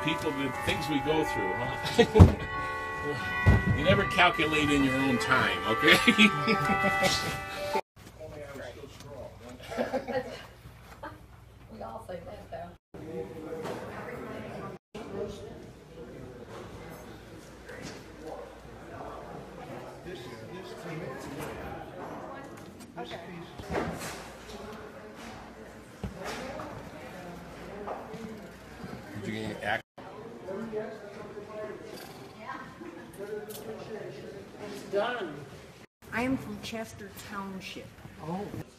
people, the things we go through, huh? You never calculate in your own time, okay? We all say that, though. Okay. Did you get act? It's done. I am from Chester Township. Oh.